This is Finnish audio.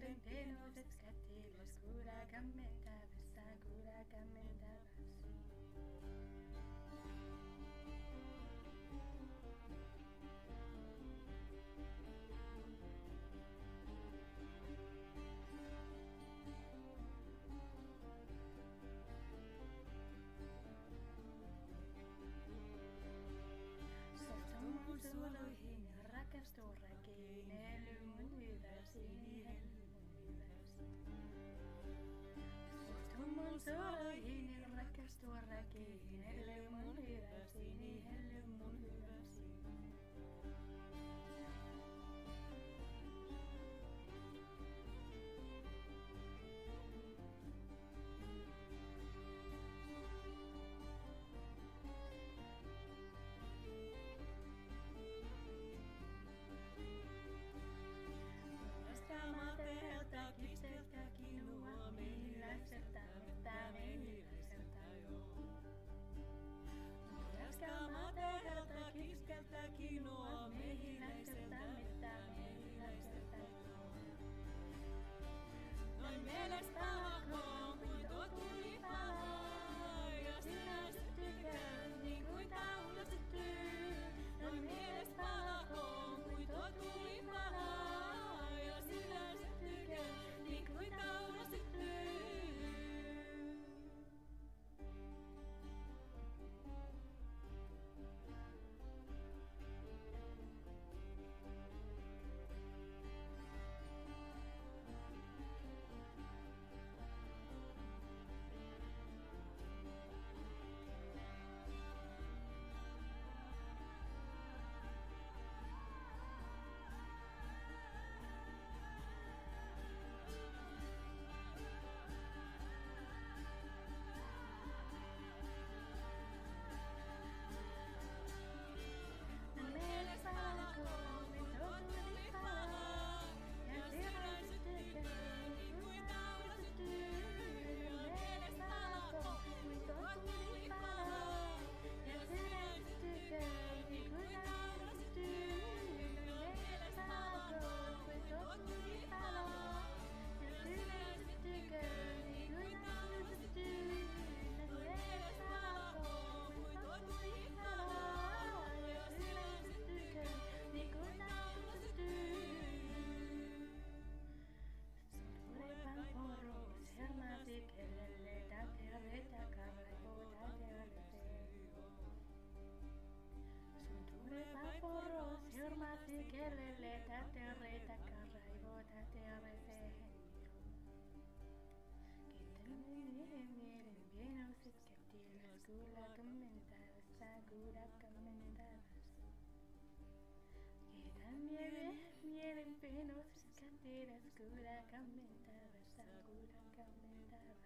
mielen penoset kätilös, kuulla kammentavassa, kuulla kammentavassa. Mun suoloihin ja rakastuu räkiin, hely mun hyväsini, hely mun hyväsini. Suostu mun suoloihin ja rakastuu räkiin, hely mun hyväsini, hely mun hyväsini. Kiskeltä kinua mehiläiseltä, mitä mehiläiseltä joo. Raskaamaa tehdältä kiskeltä kinua mehiläiseltä, mitä mehiläiseltä joo. Noin mielestä hakoon, kuin tuo tuli palaa, ja sinä syttykään, niin kuin taula syttyy. Noin mielestä hakoon, kuin tuo tuli palaa, ja sinä syttykään, niin kuin taula syttyy. Surmasi kellelle tätereitä karaivoita terveen. Kiitäminen mielen pienoiset kätilös, kuulla kammentavassa, kuulla kammentavassa. Mielen pienoiset kätilös, kuulla kammentavassa, kuulla kammentavassa.